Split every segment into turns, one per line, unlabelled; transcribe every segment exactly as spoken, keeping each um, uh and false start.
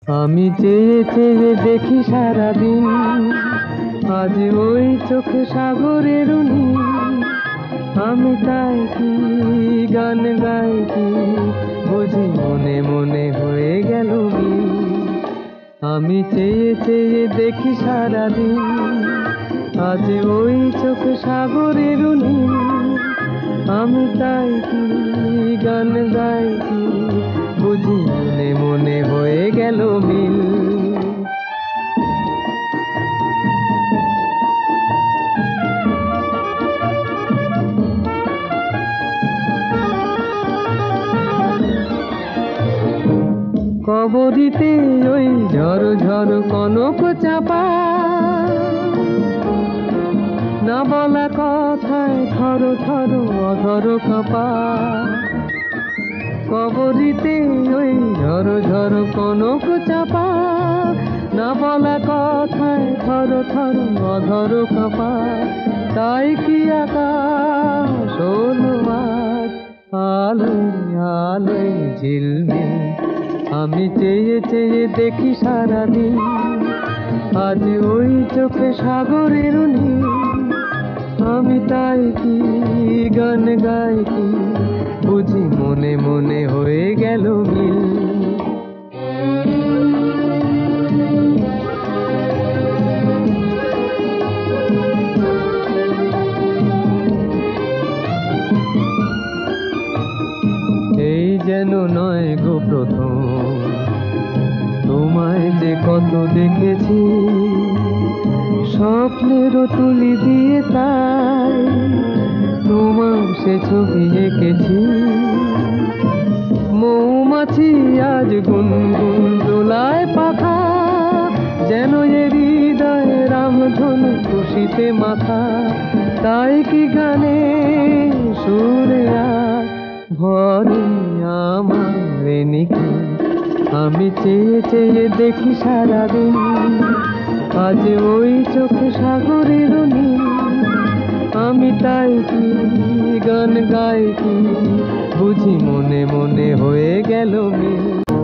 আমি চেয়ে চেয়ে দেখি সারাদিন, আজ ওই চোখে সাগরের নীল। আমি তাই কি গান গাই কি বুঝি মনে মনে হয়ে গেল মিল। আমি চেয়ে চেয়ে দেখি সারাদিন, আজ ওই চোখে সাগরের নীল। আমি তাই কি গান গাই কি বুঝি মনে মনে হয়ে গেল মিল। কবরিতে ওই ঝড় ঝড় কনক চাপা, না বলা কথায় থর থর অধর কাঁপা। কবরিতে ওই ঝড় ঝড় কনক চাপা, না বলা কথায় থর থর অধর কাঁপা। তাই কি আকাশ হলো আজ আলোয় আলোয় ঝিলমিল। আমি চেয়ে চেয়ে দেখি সারাদিন, আজ ওই চোখে সাগরের নীল। আমি তাই কি গান গাই কি বুঝি মনে মনে হয়ে গেল মিল। এই যেন নয় গো প্রথম, তোমায় যে কত দেখেছি স্বপ্নেরও তুলি দিয়ে, তাই তোমার সে ছবি এঁকেছি। মৌমাছি আজ গুনগুন দোলায় পাখা, যেন এ হৃদয় রামধনু খুশিতে মাথা। তাই কি গানে সুরে আর ভরে আমার নিখি। আমি চেয়ে চেয়ে দেখি সারাদিন, আজ ওই চোখে সাগরের নীল। আমি তাই কি গান গাই কি বুঝি মনে মনে হয়ে গেল মিল।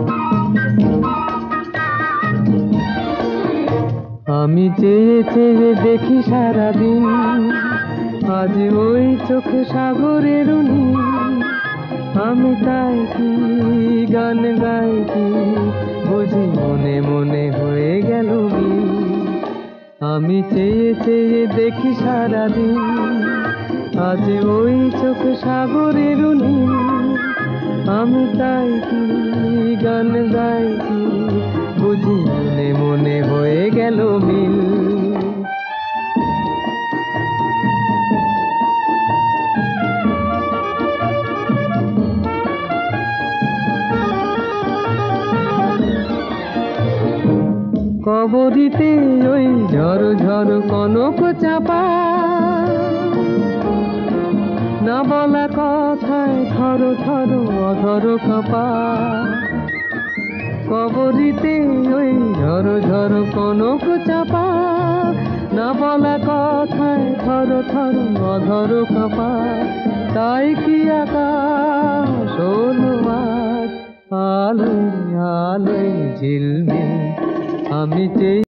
আমি চেয়ে চেয়ে দেখি সারাদিন, আজ ওই চোখে সাগরের নীল। আমি তাই কি গান গাই কি বুঝি মনে মনে হয়ে গেল মিল। আমি চেয়ে চেয়ে দেখি সারাদিন, আজ ওই চোখে সাগরের নীল। আমি তাই কি গান গাই কি বুঝি মনে মনে হয়ে গেল মিল। কবরিতে ওই ঝড় ঝড় কনক চাপা, না বলা কথায় থর থর অধর কাঁপা। কবরিতে ওই ঝড় ঝড় কনক চাপা, না বলা কথায় থর থর অধর কাঁপা। তাই কি আকাশ হলো আজ আলোয় আলোয় ঝিলমিল। আমি চেয়ে